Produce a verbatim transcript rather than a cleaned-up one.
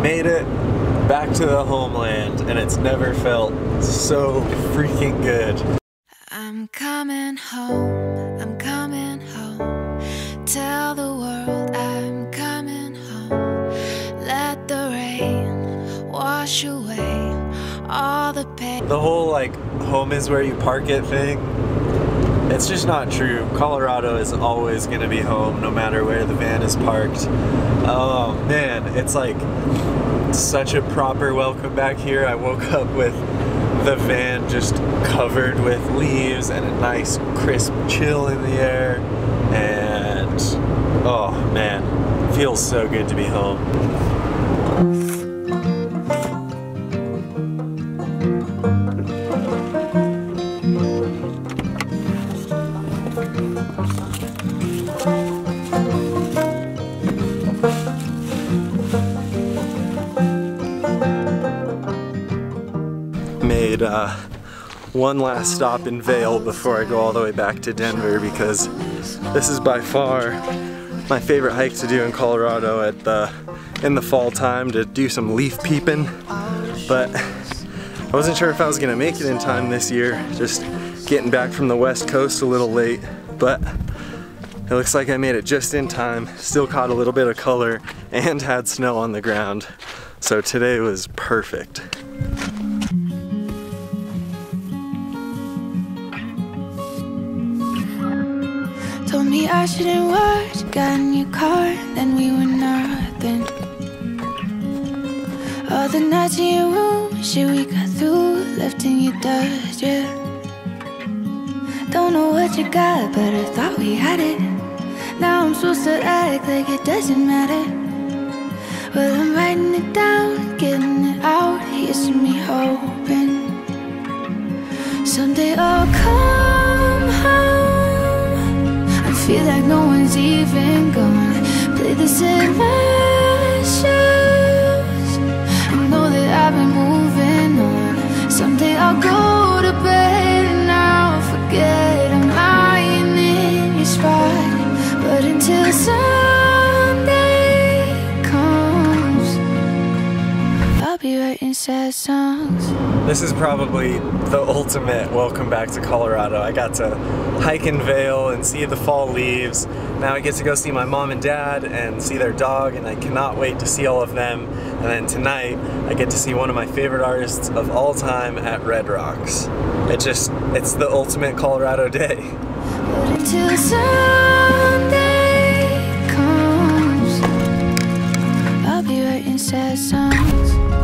made it back to the homeland, and it's never felt so freaking good. I'm coming home, I'm coming home. Tell the world I'm coming home. Let the rain wash away all the pain. The whole like home is where you park it thing, it's just not true. Colorado is always gonna be home no matter where the van is parked. Oh man, it's like such a proper welcome back here. I woke up with the van just covered with leaves and a nice crisp chill in the air, and oh man, feels so good to be home. Made uh, one last stop in Vail before I go all the way back to Denver, because this is by far my favorite hike to do in Colorado at the in the fall time, to do some leaf peeping. But I wasn't sure if I was gonna make it in time this year, just getting back from the west coast a little late, but it looks like I made it just in time. Still caught a little bit of color and had snow on the ground, so today was perfect. Told me I shouldn't watch, got in your car, then we were nothing. All the nights in your room, shit we got through, left in your dust, yeah. Don't know what you got, but I thought we had it. Now I'm supposed to act like it doesn't matter. Well, I'm writing it down, getting it out, here's me hoping someday I'll come home. I feel like no one's even gone. Play this in my shoes. I know that I've been moving on. Someday I'll go to bed and I'll forget I'm lying in your spot. But until Sunday comes, I'll be writing sad songs. This is probably the ultimate welcome back to Colorado. I got to hike in Vail and see the fall leaves. Now I get to go see my mom and dad and see their dog, and I cannot wait to see all of them. And then tonight I get to see one of my favorite artists of all time at Red Rocks. It just, it's the ultimate Colorado day. But until Sunday comes, I'll be writing sad songs.